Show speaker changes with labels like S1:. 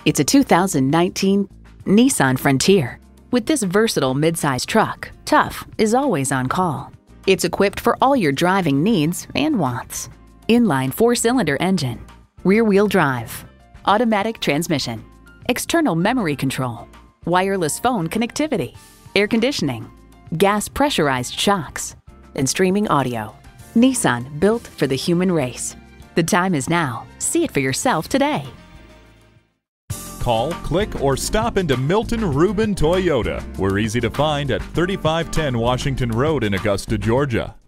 S1: It's a 2019 Nissan Frontier. With this versatile midsize truck, tough is always on call. It's equipped for all your driving needs and wants. Inline 4-cylinder engine, rear-wheel drive, automatic transmission, external memory control, wireless phone connectivity, air conditioning, gas pressurized shocks, and streaming audio. Nissan, built for the human race. The time is now. See it for yourself today.
S2: Call, click, or stop into Milton Ruben Toyota. We're easy to find at 3510 Washington Road in Augusta, Georgia.